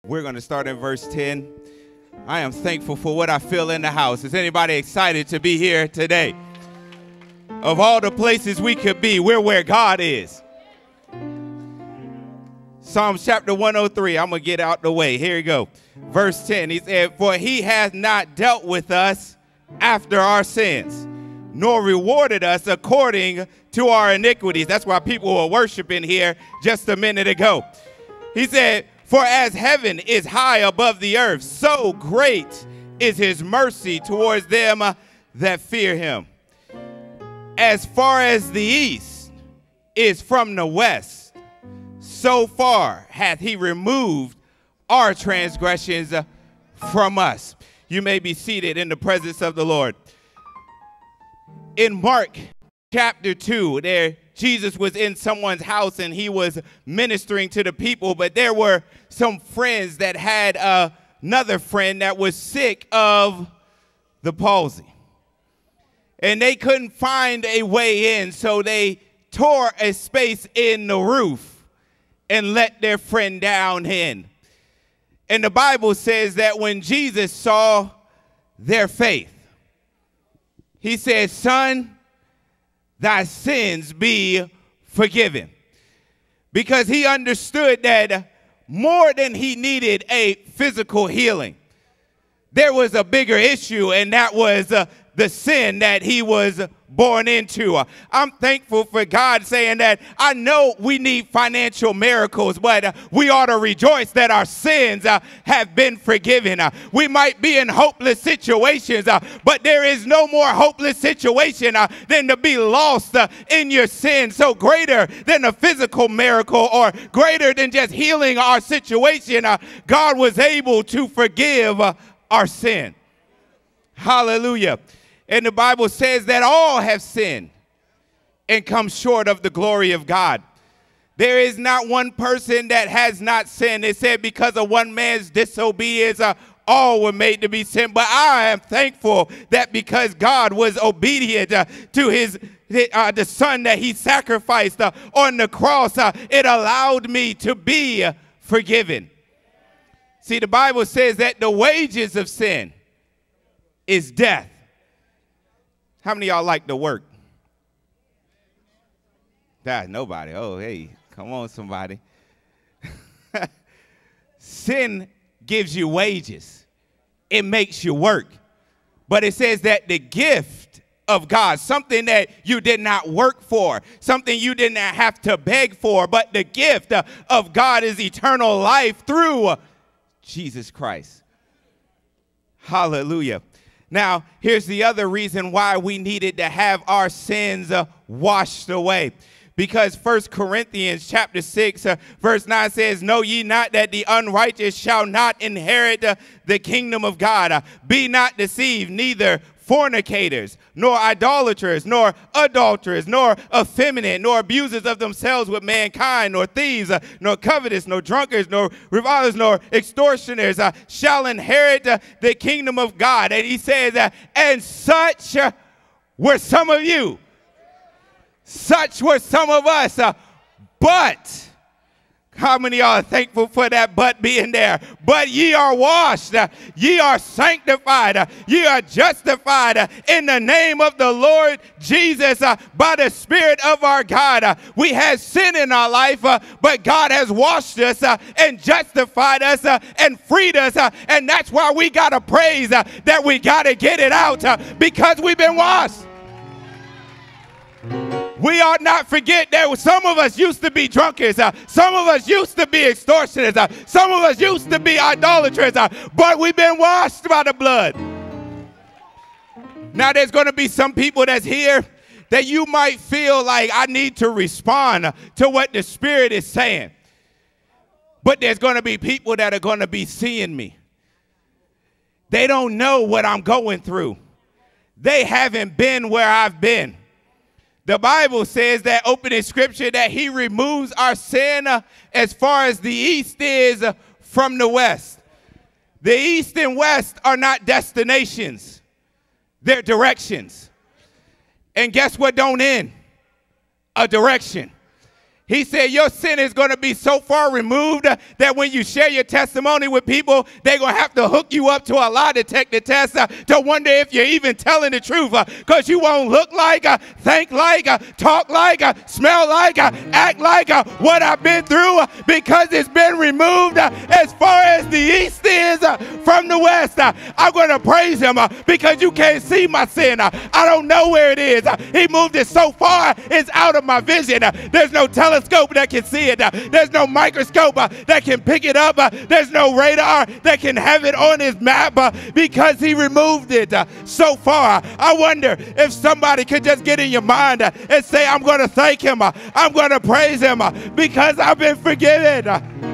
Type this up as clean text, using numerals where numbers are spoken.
We're going to start in verse 10. I am thankful for what I feel in the house. Is anybody excited to be here today? Of all the places we could be, we're where God is. Psalms chapter 103. I'm going to get out the way. Here you go. Verse 10. He said, "For he has not dealt with us after our sins, nor rewarded us according to our iniquities." That's why people were worshiping here just a minute ago. He said, "For as heaven is high above the earth, so great is his mercy towards them that fear him. As far as the east is from the west, so far hath he removed our transgressions from us." You may be seated in the presence of the Lord. In Mark chapter 2, Jesus was in someone's house and he was ministering to the people, but there were some friends that had another friend that was sick of the palsy. And they couldn't find a way in, so they tore a space in the roof and let their friend down in. And the Bible says that when Jesus saw their faith, he said, "Son, thy sins be forgiven." Because he understood that more than he needed a physical healing, there was a bigger issue, and that was the sin that he was born into. I'm thankful for God saying that I know we need financial miracles, but we ought to rejoice that our sins have been forgiven. We might be in hopeless situations, but there is no more hopeless situation than to be lost in your sin. So greater than a physical miracle or greater than just healing our situation, God was able to forgive our sin. Hallelujah. And the Bible says that all have sinned and come short of the glory of God. There is not one person that has not sinned. It said because of one man's disobedience, all were made to be sin. But I am thankful that because God was obedient to the son that he sacrificed on the cross, it allowed me to be forgiven. See, the Bible says that the wages of sin is death. How many of y'all like to work? Nobody. Oh, hey, come on, somebody. Sin gives you wages. It makes you work. But it says that the gift of God, something that you did not work for, something you did not have to beg for, but the gift of God is eternal life through Jesus Christ. Hallelujah. Now, here's the other reason why we needed to have our sins washed away. Because 1 Corinthians chapter 6, verse 9 says, "Know ye not that the unrighteous shall not inherit the kingdom of God? Be not deceived, neither fornicators, nor idolaters, nor adulterers, nor effeminate, nor abusers of themselves with mankind, nor thieves, nor covetous, nor drunkards, nor revilers, nor extortioners shall inherit the kingdom of God." And he says, and such were some of you. Such were some of us. But how many are thankful for that but being there? But ye are washed, ye are sanctified, ye are justified in the name of the Lord Jesus by the Spirit of our God. We had sin in our life, but God has washed us and justified us and freed us. And that's why we got to praise that we got to get it out because we've been washed. We ought not forget that some of us used to be drunkards. Some of us used to be extortioners. Some of us used to be idolaters. But we've been washed by the blood. Now there's going to be some people that's here that you might feel like I need to respond to what the Spirit is saying. But there's going to be people that are going to be seeing me. They don't know what I'm going through. They haven't been where I've been. The Bible says that, opening scripture, that he removes our sin as far as the east is from the west. The east and west are not destinations. They're directions. And guess what don't end? A direction. He said your sin is going to be so far removed that when you share your testimony with people, they're going to have to hook you up to a lie detector test to wonder if you're even telling the truth, because you won't look like, think like, talk like, smell like, act like what I've been through, because it's been removed as far as the east is from the west. I'm going to praise him because you can't see my sin. I don't know where it is. He moved it so far, it's out of my vision. There's no telescope that can see it. There's no microscope that can pick it up. There's no radar that can have it on his map because he removed it so far. I wonder if somebody could just get in your mind and say, I'm going to thank him. I'm going to praise him because I've been forgiven.